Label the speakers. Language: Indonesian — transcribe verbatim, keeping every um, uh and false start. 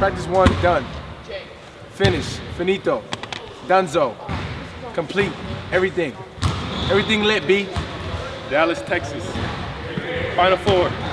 Speaker 1: Practice one, done. Finish, finito, dunzo, complete, everything. Everything lit, B.
Speaker 2: Dallas, Texas. Final four.